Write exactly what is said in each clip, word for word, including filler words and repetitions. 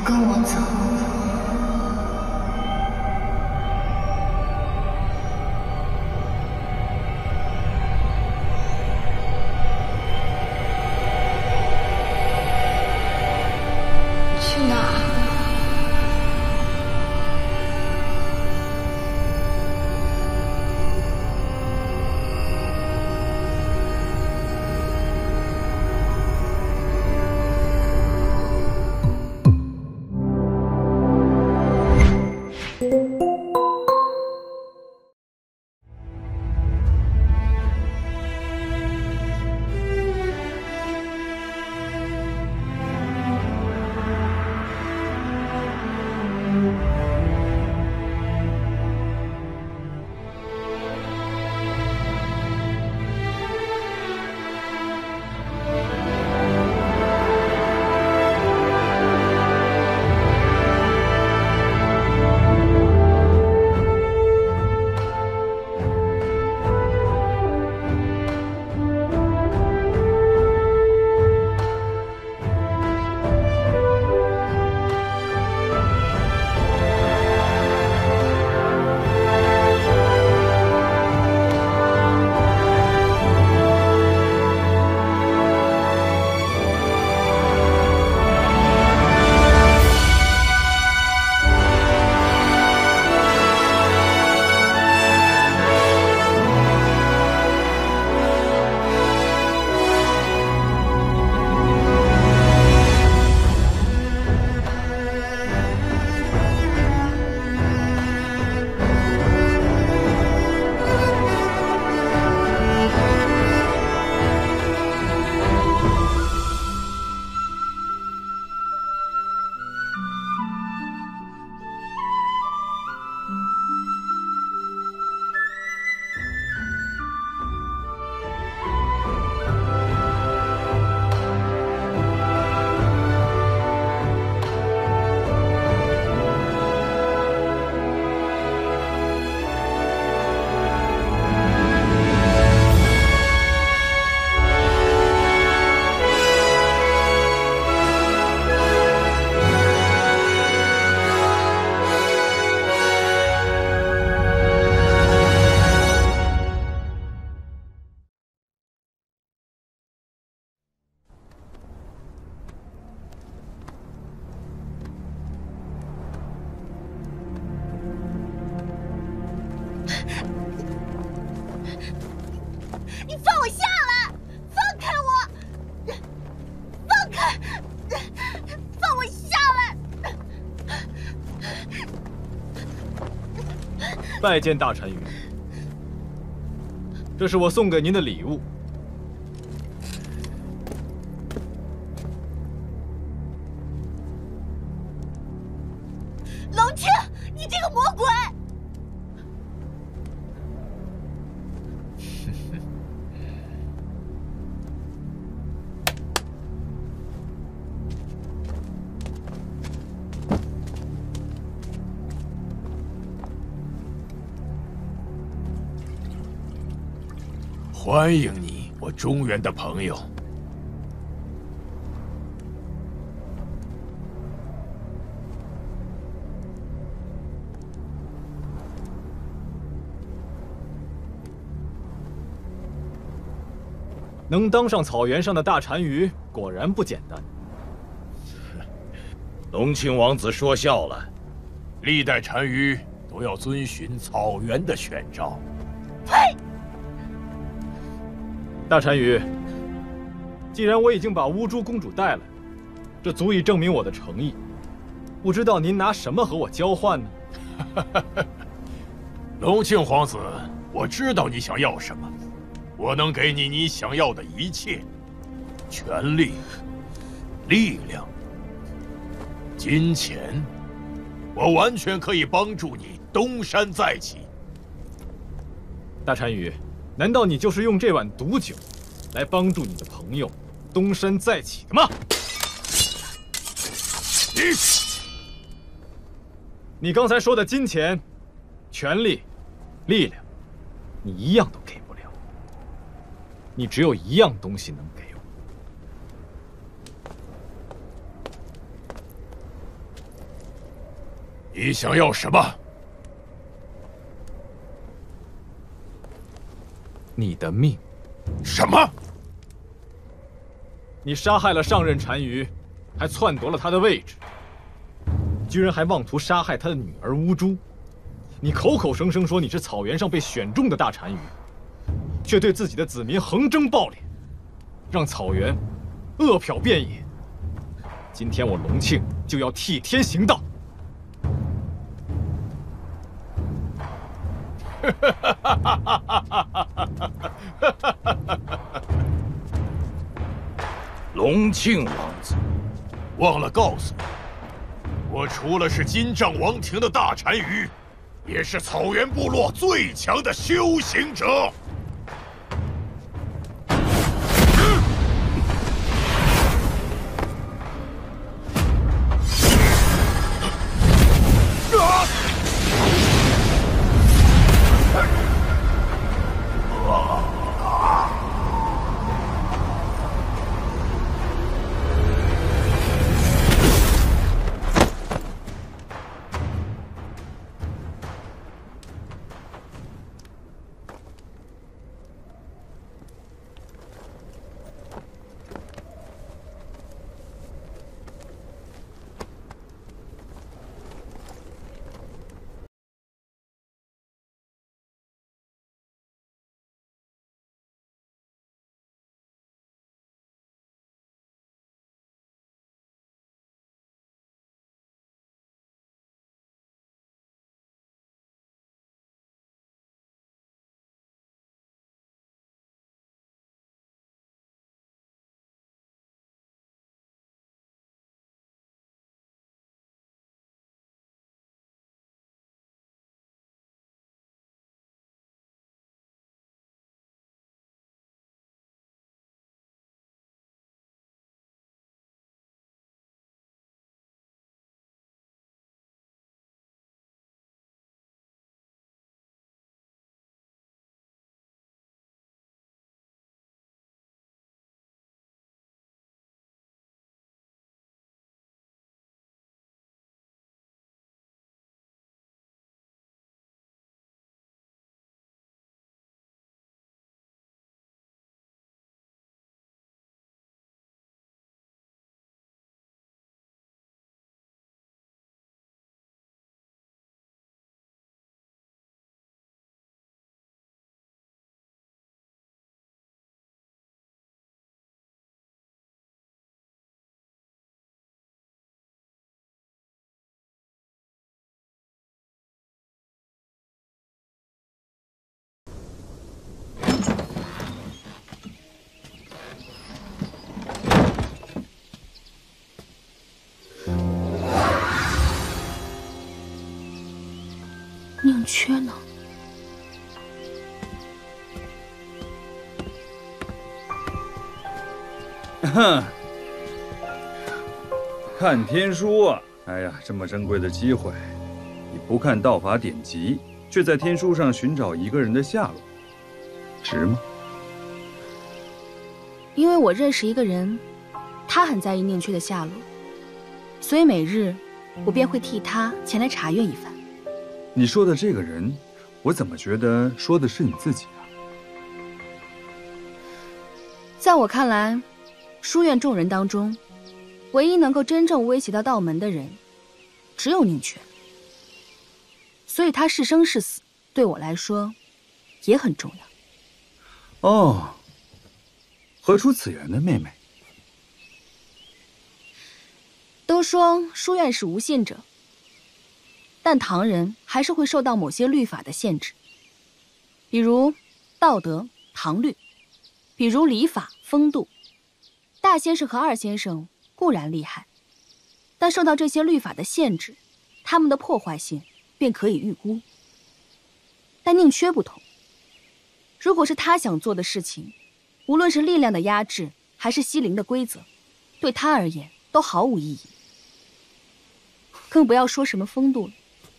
跟我走。去哪儿？ 你放我下来！放开我！放开！放我下来！ 拜见大单于，这是我送给您的礼物。 龙青，你这个魔鬼！ 欢迎你，我中原的朋友。 能当上草原上的大单于，果然不简单。 隆庆王子说笑了，历代单于都要遵循草原的选召。 呸！ 大单于，既然我已经把乌珠公主带来，这足以证明我的诚意。不知道您拿什么和我交换呢？ 隆庆皇子，我知道你想要什么，我能给你你想要的一切：权力、力量、金钱。我完全可以帮助你东山再起。 大单于，难道你就是用这碗毒酒来帮助你的朋友东山再起的吗？ 你， 你刚才说的金钱、权力、力量，你一样都给不了。你只有一样东西能给我， 你想要什么？ 你的命。 什么？ 你杀害了上任单于，还篡夺了他的位置，居然还妄图杀害他的女儿乌珠。你口口声声说你是草原上被选中的大单于，却对自己的子民横征暴敛，让草原饿殍遍野。今天我隆庆就要替天行道。 隆庆王子，忘了告诉你，我除了是金帐王庭的大单于，也是草原部落最强的修行者。 宁缺呢？ 哼，看天书啊！哎呀，这么珍贵的机会，你不看道法典籍，却在天书上寻找一个人的下落，值吗？ 因为我认识一个人，他很在意宁缺的下落，所以每日我便会替他前来查阅一番。 你说的这个人，我怎么觉得说的是你自己啊？ 在我看来，书院众人当中，唯一能够真正威胁到道门的人，只有宁缺。所以他是生是死，对我来说，也很重要。 哦，何出此言呢，妹妹？ 都说书院是无信者，但唐人还是会受到某些律法的限制，比如道德、唐律，比如礼法、风度。大先生和二先生固然厉害，但受到这些律法的限制，他们的破坏性便可以预估。但宁缺不同，如果是他想做的事情，无论是力量的压制，还是欺凌的规则，对他而言都毫无意义。更不要说什么风度了。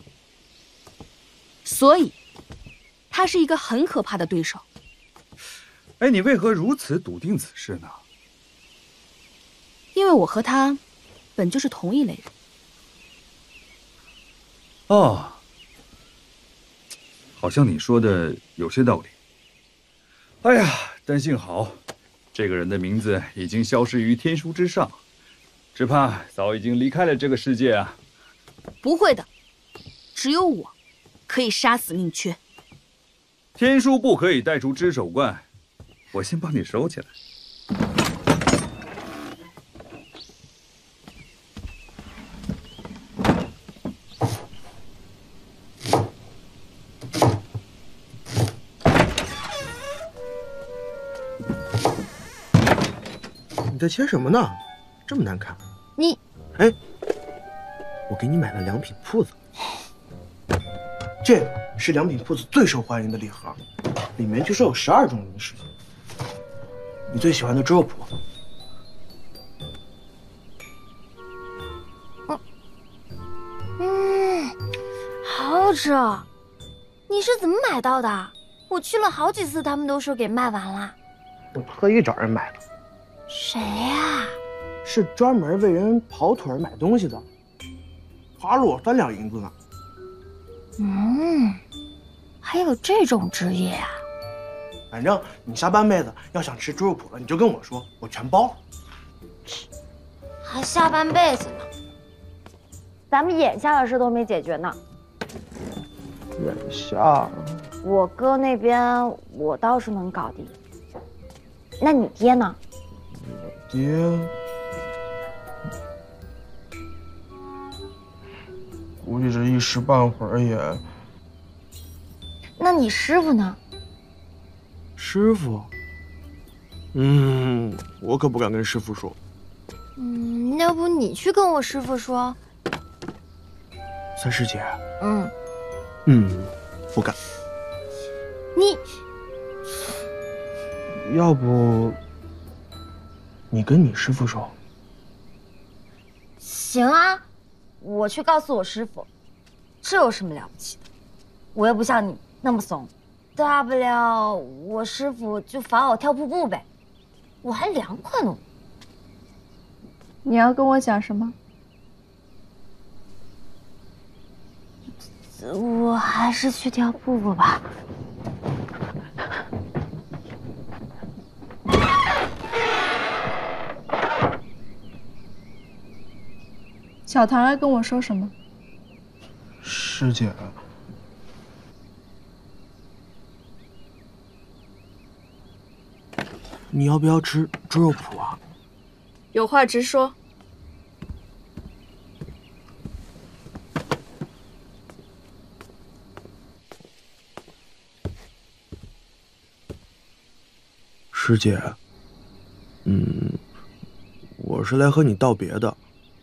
所以，他是一个很可怕的对手。 哎，你为何如此笃定此事呢？ 因为我和他本就是同一类人。 哦，好像你说的有些道理。哎呀，但幸好，这个人的名字已经消失于天书之上，只怕早已经离开了这个世界啊。 不会的，只有我可以杀死宁缺。 天书不可以带出只手冠，我先帮你收起来。 你在切什么呢？这么难看。 你， 哎，我给你买了良品铺子，这是良品铺子最受欢迎的礼盒，里面据说有十二种零食，你最喜欢的猪肉脯。 嗯，好吃。你是怎么买到的？我去了好几次，他们都说给卖完了。 我特意找人买的。 谁呀？ 是专门为人跑腿买东西的，花了我三两银子呢。 嗯，还有这种职业啊？ 反正你下半辈子要想吃猪肉脯了，你就跟我说，我全包了。 还下半辈子呢？咱们眼下的事都没解决呢。 眼下， 我哥那边我倒是能搞定。那你爹呢？ 爹，估计这一时半会儿也…… 那你师傅呢？ 师傅，嗯，我可不敢跟师傅说。 嗯，要不你去跟我师傅说？ 三师姐， 嗯嗯，不敢。 你， 要不你跟你师傅说？ 行啊，我去告诉我师傅，这有什么了不起的？我又不像你那么怂，大不了我师傅就罚我跳瀑布呗，我还凉快呢。 你要跟我讲什么？ 我还是去跳瀑布吧。 小唐来跟我说什么？ 师姐，你要不要吃猪肉脯啊？ 有话直说。 师姐，嗯，我是来和你道别的。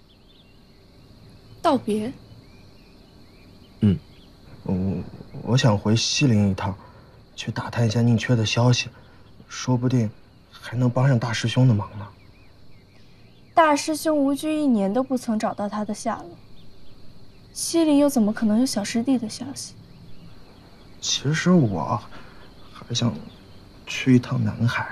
道别？ 嗯，嗯，我想回西陵一趟，去打探一下宁缺的消息，说不定还能帮上大师兄的忙呢。 大师兄无拘一年都不曾找到他的下落，西陵又怎么可能有小师弟的消息？ 其实我还想去一趟南海。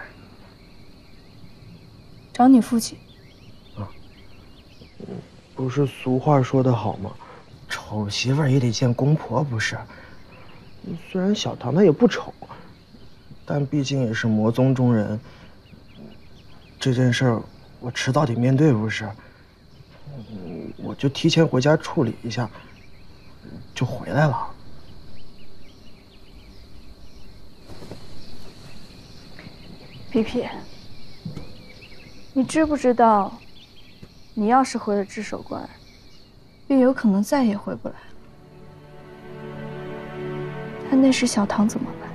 找你父亲？ 啊，不是俗话说得好吗？丑媳妇儿也得见公婆，不是？虽然小唐他也不丑，但毕竟也是魔宗中人。这件事儿我迟早得面对，不是？我就提前回家处理一下，就回来了。 皮皮，你知不知道，你要是回了只手关，便有可能再也回不来了。但那时小唐怎么办？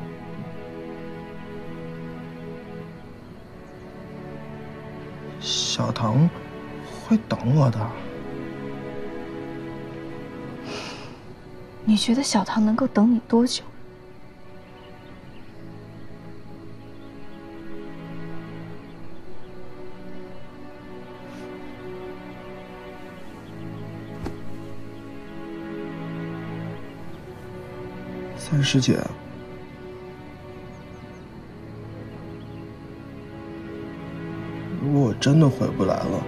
小唐会等我的。 你觉得小唐能够等你多久？ 三师姐，如果我真的回不来了，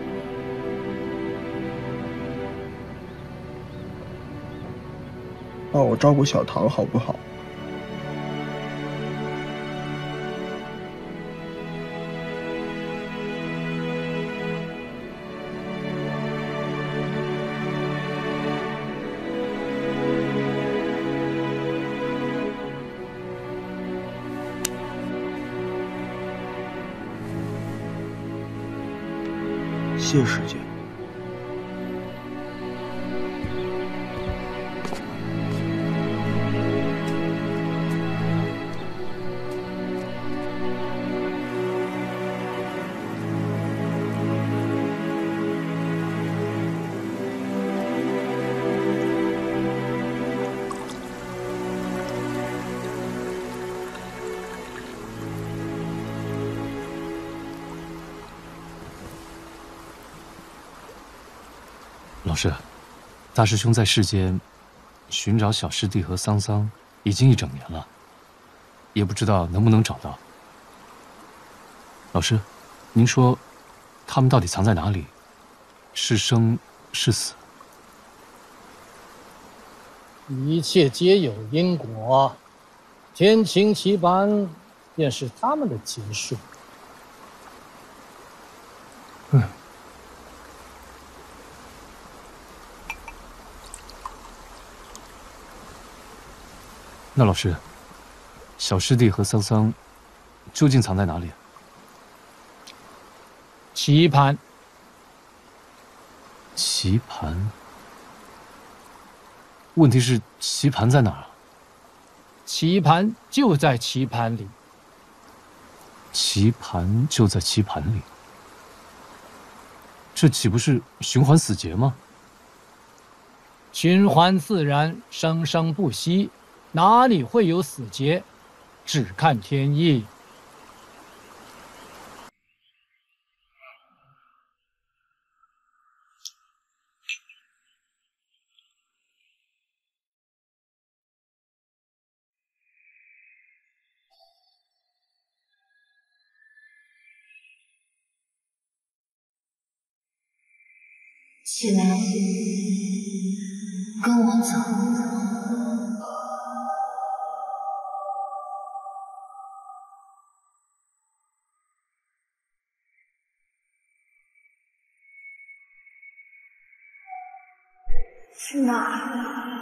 帮我照顾小唐好不好？谢师姐。 老师，大师兄在世间寻找小师弟和桑桑已经一整年了，也不知道能不能找到。老师，您说他们到底藏在哪里？是生是死？ 一切皆有因果，天晴棋板便是他们的结束。 嗯。那老师，小师弟和桑桑究竟藏在哪里？ 棋盘。 棋盘。问题是棋盘在哪儿？ 棋盘就在棋盘里。 棋盘就在棋盘里，这岂不是循环死劫吗？ 循环自然，生生不息。哪里会有死劫？只看天意。 起来，跟我走。去哪儿？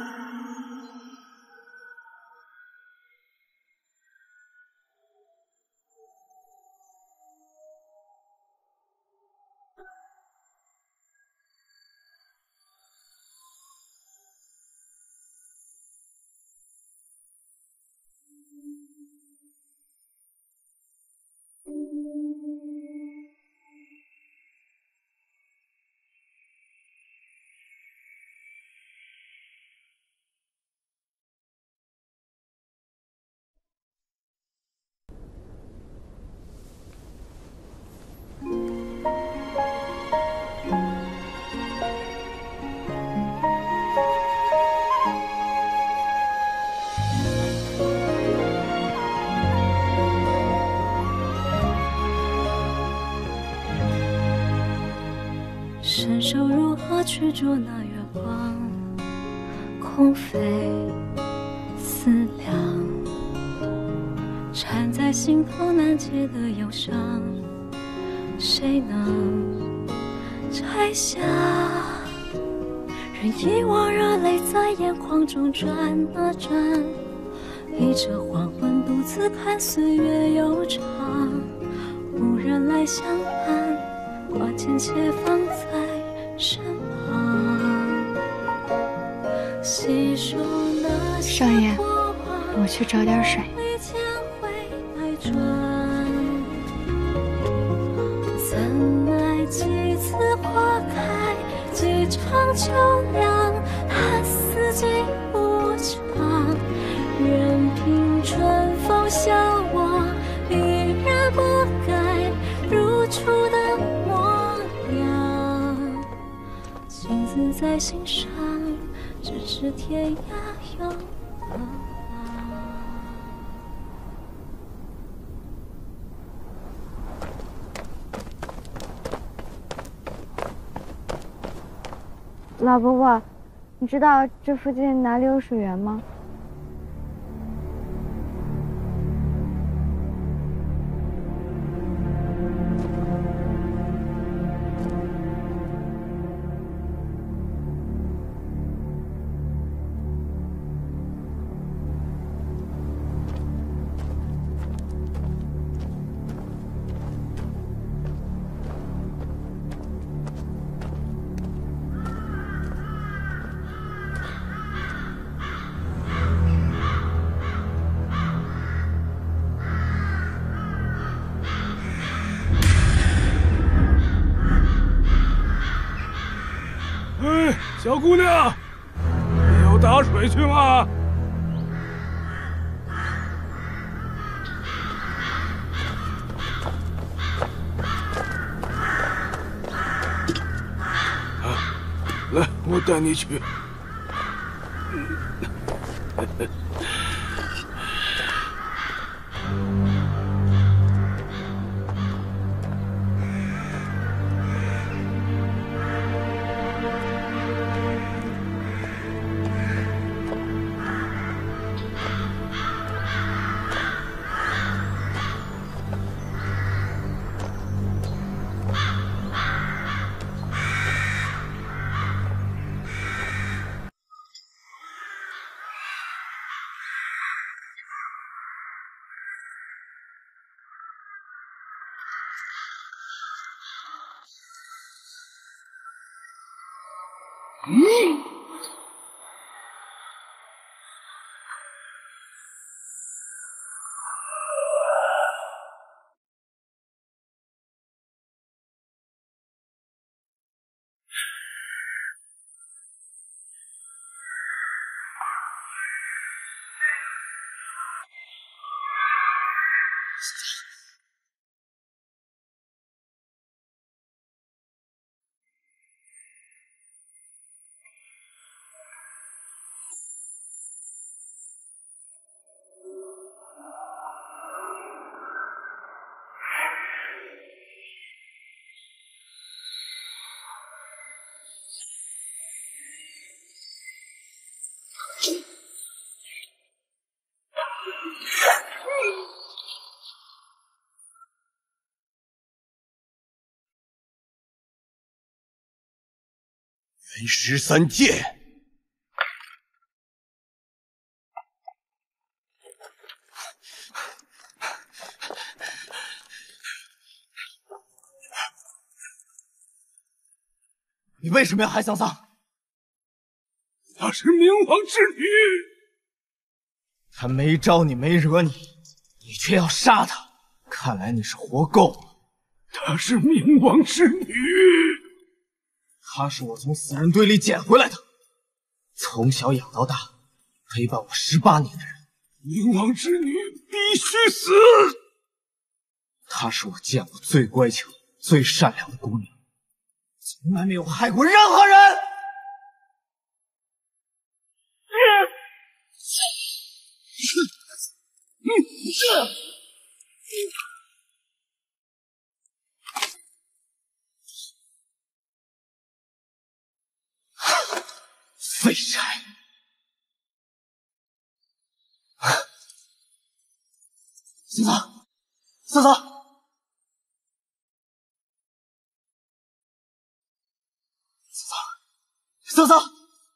伸手如何去捉那月光？空飞思量，缠在心头难解的忧伤，谁能拆下？任一汪热泪在眼眶中转啊转，一这黄昏独自看岁月悠长，无人来相伴，挂牵且放在身旁。细数那些少爷，我去找点水。 怎奈几次花开，几场秋凉，叹四季无常。任凭春风笑我，依然不改如初的模样。情字在心上，咫尺天涯永茫。 老伯伯， 你知道这附近哪里有水源吗？ 小姑娘，你要打水去吗？啊，来，我带你去。嗯。 元十三剑， 你为什么要害桑桑？ 她是冥王之女， 她没招你，没惹你，你却要杀她，看来你是活够了。 她是冥王之女。 她是我从死人堆里捡回来的，从小养到大，陪伴我十八年的人。 冥王之女必须死！ 她是我见过最乖巧、最善良的姑娘，从来没有害过任何人。废柴！桑桑，桑桑，桑桑，桑桑！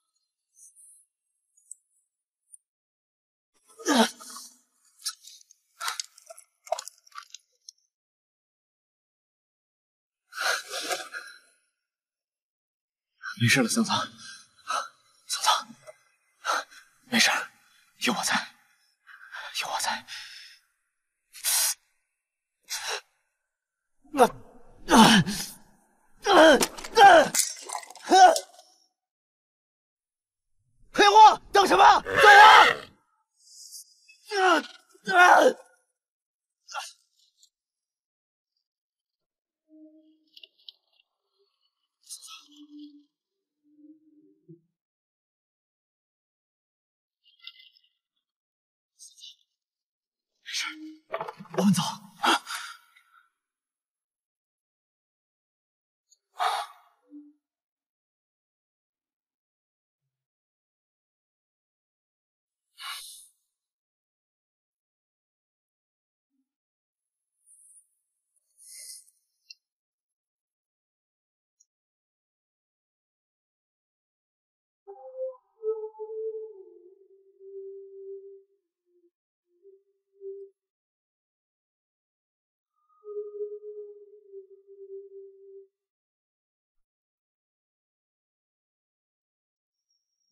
没事了，桑桑。桑桑，没事，有我在，有我在。那啊啊啊！黑货，等什么？走啊！啊啊！没事，我们走。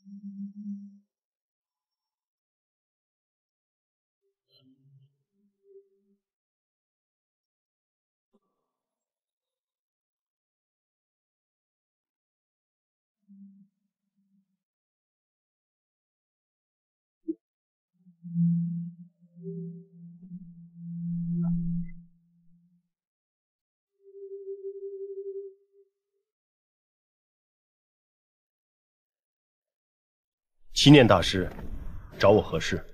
七念大师找我何事？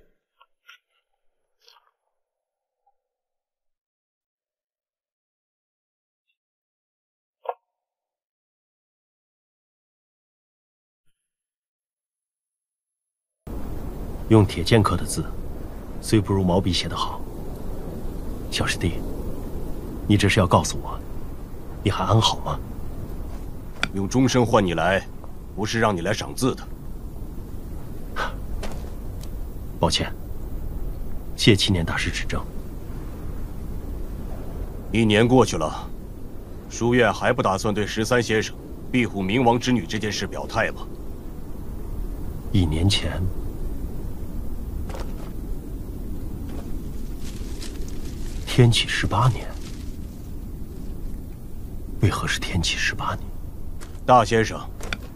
用铁剑刻的字，虽不如毛笔写得好。小师弟，你这是要告诉我，你还安好吗？ 用终身换你来，不是让你来赏字的。 抱歉，谢七念大师指正。 一年过去了，书院还不打算对十三先生庇护冥王之女这件事表态吗？ 一年前，天启十八年，为何是天启十八年？ 大先生。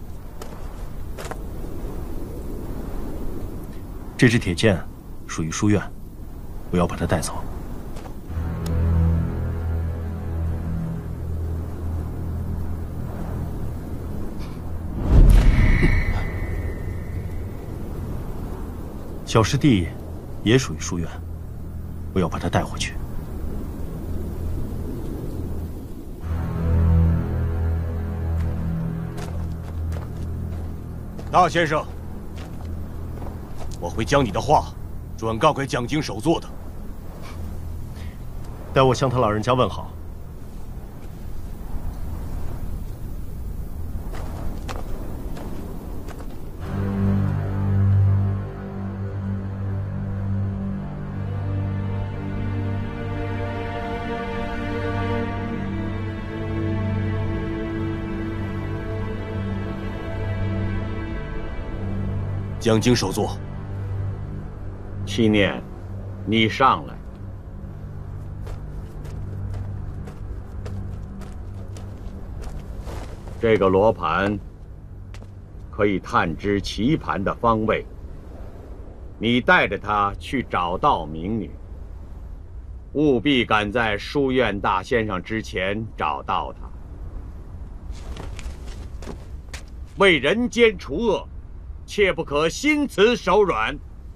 这支铁剑属于书院，我要把它带走。小师弟也属于书院，我要把它带回去。 大先生。 我会将你的话转告给讲经首座的。 代我向他老人家问好。 讲经首座。 七念，你上来。这个罗盘可以探知棋盘的方位。你带着它去找到明女，务必赶在书院大先生之前找到她。为人间除恶，切不可心慈手软。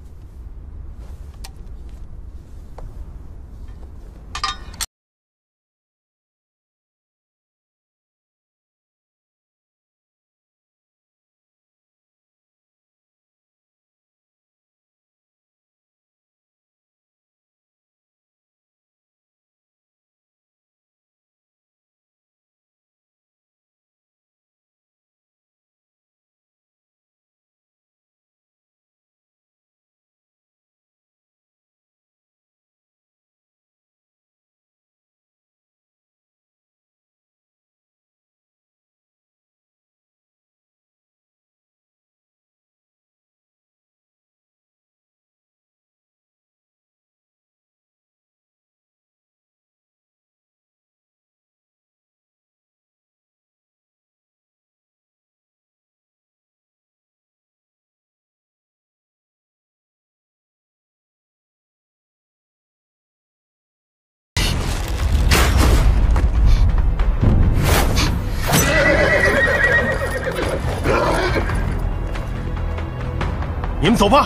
你们走吧。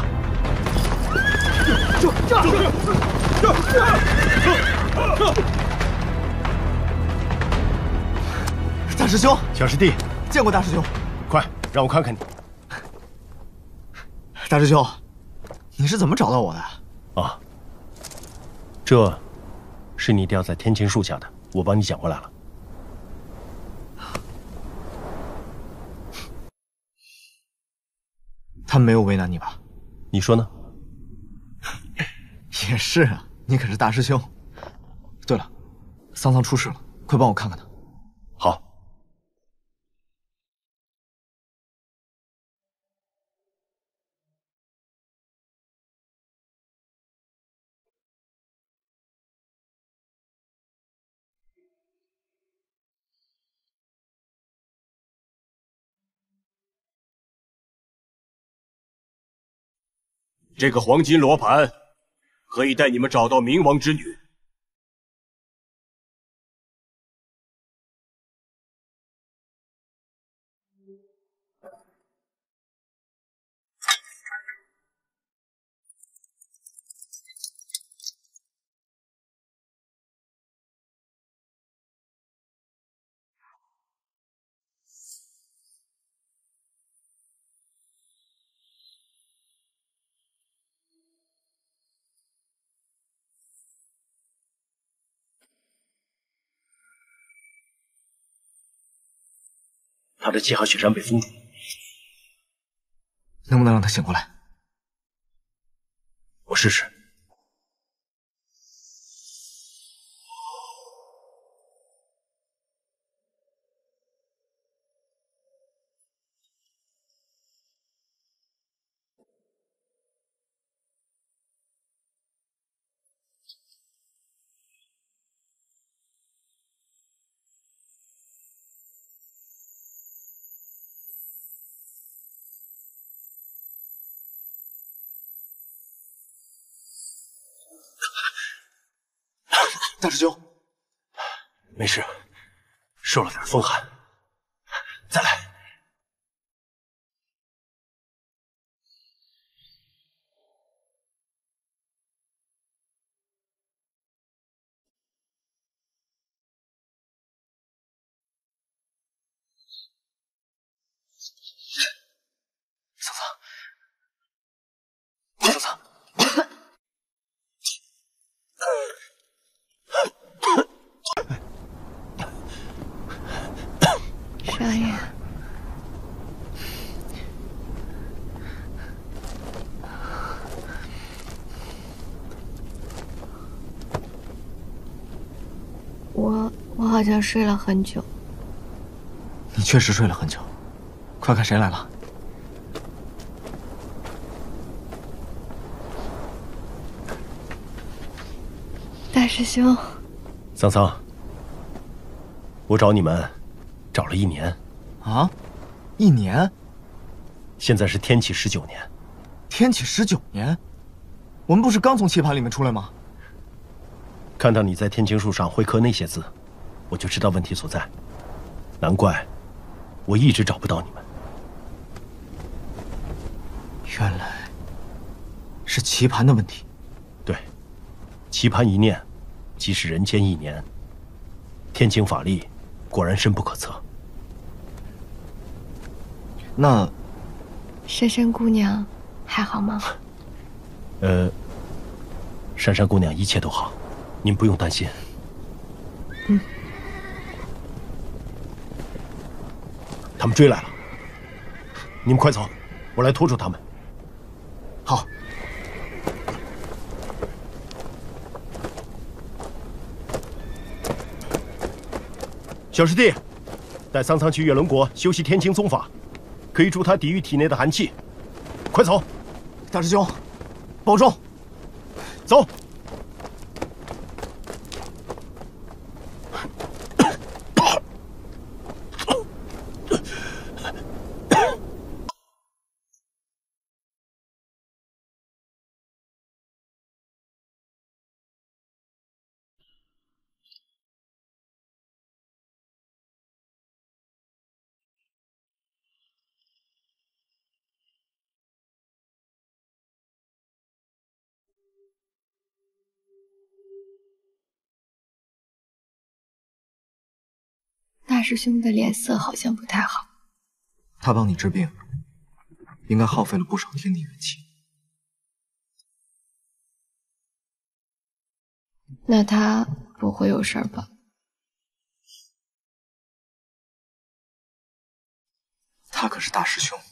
这这这这！ 大师兄， 小师弟， 见过大师兄。 快让我看看你。 大师兄，你是怎么找到我的？ 啊，这是你吊在天琴树下的，我帮你捡回来了。 他没有为难你吧？ 你说呢？ 也是啊，你可是大师兄。对了，桑桑出事了，快帮我看看他。 好。 这个黄金罗盘可以带你们找到冥王之女。 他的七号雪山被封住， 能不能让他醒过来？ 我试试。 大师兄， 没事，受了点风寒。再来。 桑桑，桑桑。 少爷，我我好像睡了很久。 你确实睡了很久，快看谁来了！ 大师兄， 桑桑，我找你们。找了一年， 啊，一年。 现在是天启十九年。 天启十九年，我们不是刚从棋盘里面出来吗？ 看到你在天青树上会刻那些字，我就知道问题所在。难怪我一直找不到你们。 原来是棋盘的问题。 对，棋盘一念，即是人间一年。天青法力果然深不可测。 那珊珊姑娘还好吗？ 呃，珊珊姑娘一切都好，您不用担心。 嗯。 他们追来了，你们快走，我来拖住他们。 好。 小师弟，带桑桑去月轮国修习天青宗法。可以助他抵御体内的寒气，快走！ 大师兄，保重。 走。 大师兄的脸色好像不太好。 他帮你治病，应该耗费了不少天地元气。 那他不会有事儿吧？ 他可是大师兄。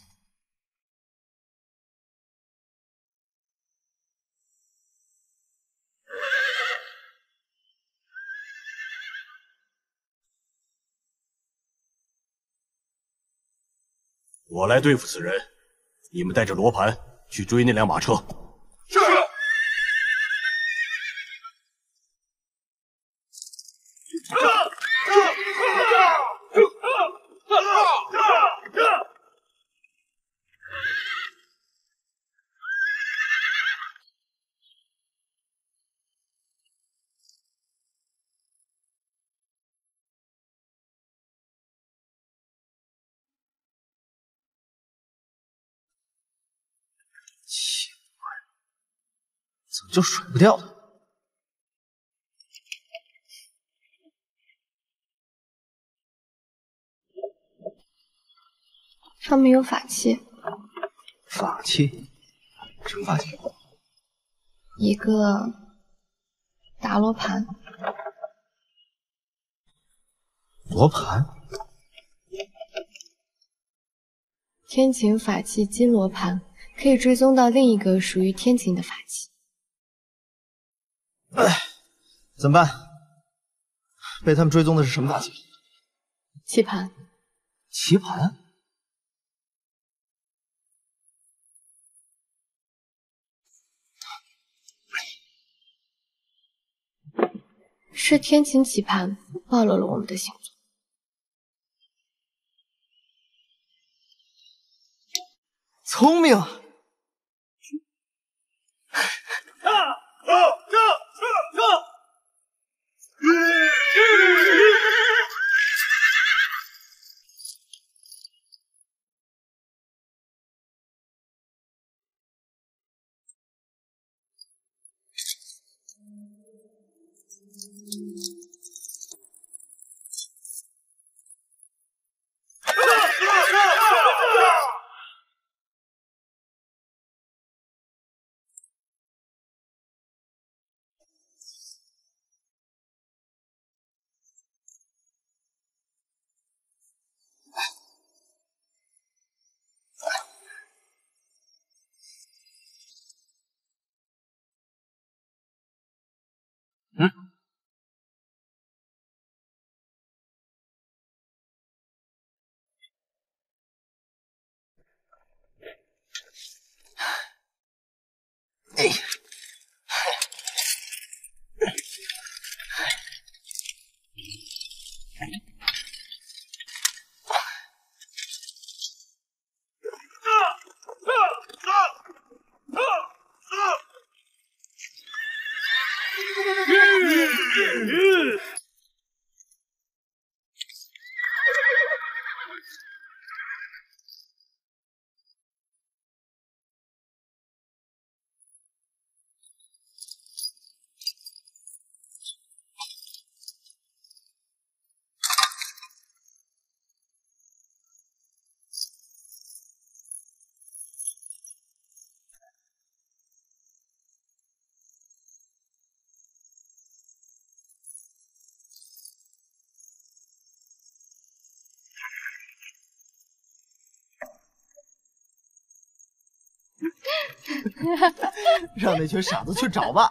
我来对付此人，你们带着罗盘去追那辆马车。 是。 怎么就甩不掉呢？ 上面有法器， 法器？什么法器？ 一个大罗盘。 罗盘？ 天晴法器金罗盘，可以追踪到另一个属于天晴的法器。 哎，怎么办？被他们追踪的是什么法器？ 棋盘。 棋盘？ 是天晴棋盘暴露了我们的行踪。 聪明啊！ 啊啊啊啊！ 嗯。哎。让那群傻子去找吧。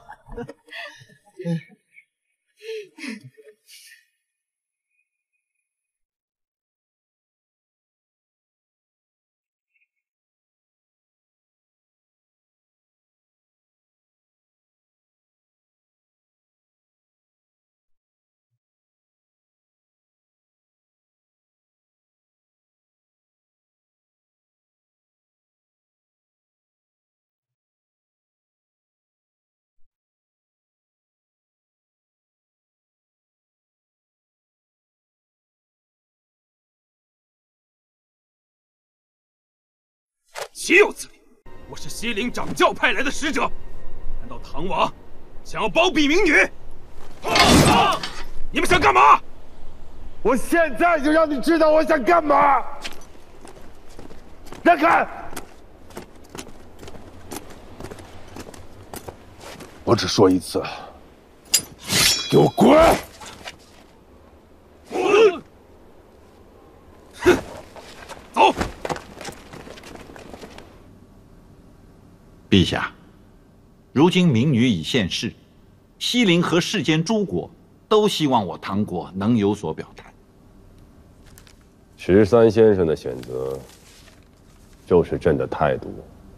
岂有此理！我是西陵掌教派来的使者，难道唐王想要包庇民女？啊！你们想干嘛？ 我现在就让你知道我想干嘛！让开！我只说一次，给我滚！ 滚！走。 陛下，如今民女已现世，西陵和世间诸国都希望我唐国能有所表态。 十三先生的选择，就是朕的态度。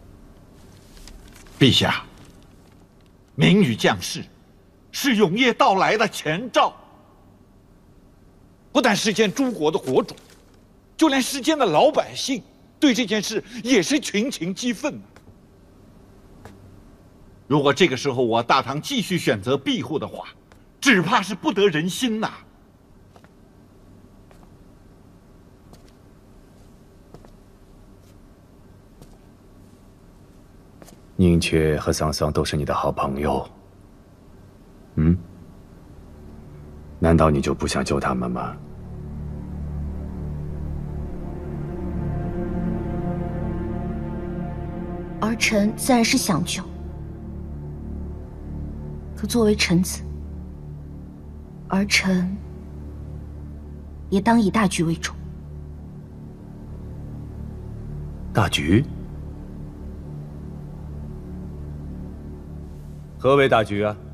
陛下，民女降世，是永夜到来的前兆。不但世间诸国的国主，就连世间的老百姓，对这件事也是群情激愤。如果这个时候我大唐继续选择庇护的话，只怕是不得人心呐。 宁缺和桑桑都是你的好朋友。嗯？难道你就不想救他们吗？ 儿臣自然是想救，可作为臣子，儿臣也当以大局为重。 大局？ 何为大局啊？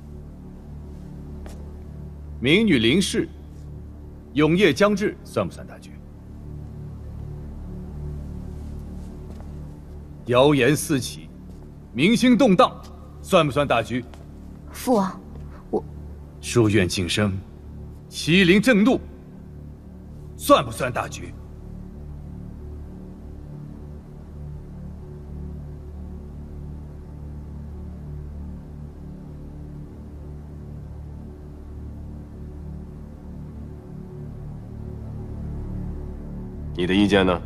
明女临世，永夜将至，算不算大局？谣言四起，民心动荡，算不算大局？ 父王，我书院晋升，麒麟震怒，算不算大局？ 你的意见呢？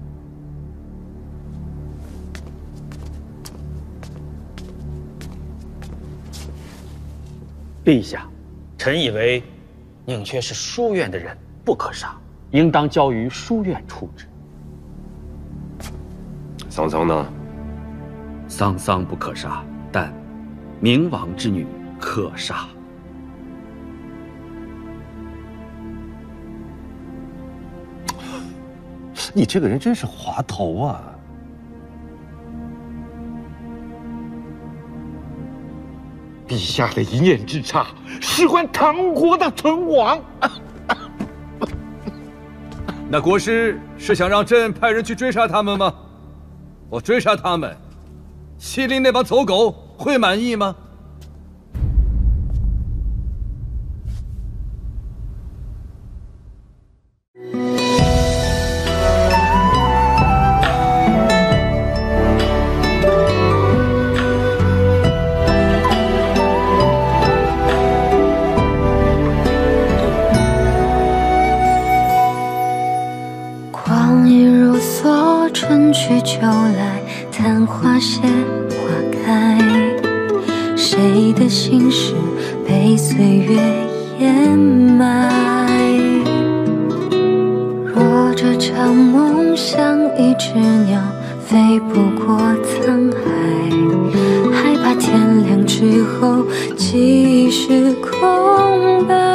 陛下，臣以为宁缺是书院的人，不可杀，应当交于书院处置。 桑桑呢？ 桑桑不可杀，但明王之女可杀。 你这个人真是滑头啊！ 陛下的一念之差，事关唐国的存亡。 那国师是想让朕派人去追杀他们吗？我追杀他们，西陵那帮走狗会满意吗？ 去秋来，昙花谢花开。谁的心事被岁月掩埋？若这场梦像一只鸟飞不过沧海，害怕天亮之后记忆是空白。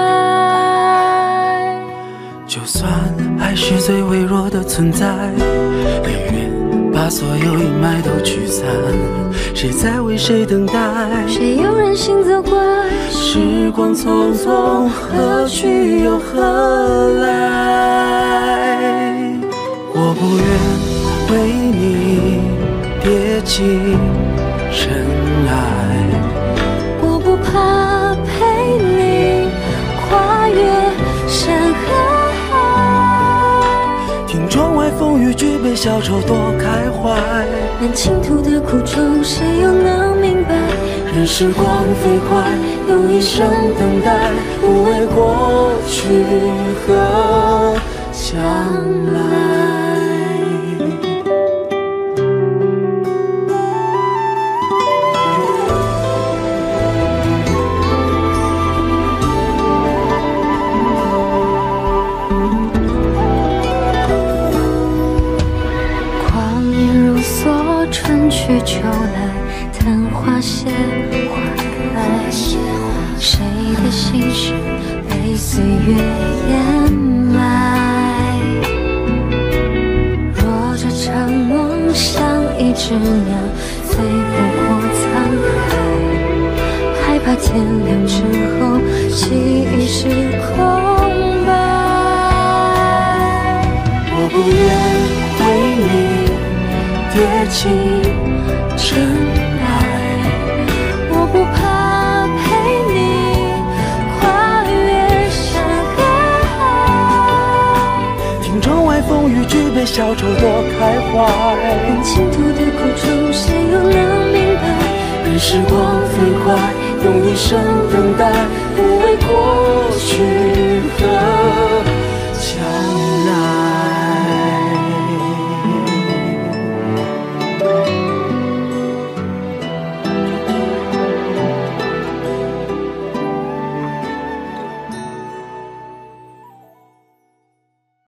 就算爱是最微弱的存在，把所有阴霾都驱散，谁在为谁等待？ 谁有人心责怪？ 时光匆匆，何去又何来？我不愿为你跌进尘埃， 我不怕陪你跨越山河。 听窗外风雨俱被小丑多开怀， 满倾吐的苦衷，谁又能明白？ 任时光飞快，用一生等待，不为过去和将来。 去秋来，昙花谢花开。谁的心事被岁月掩埋？若这场梦像一只鸟飞不过沧海，害怕天亮之后记忆是空白。 我不愿为你跌进尘埃， 我不怕陪你跨越山和海。 听窗外风雨俱被小丑多开怀， 用倾吐的苦衷，谁又能明白？ 任时光飞快，用一生等待，不为过去和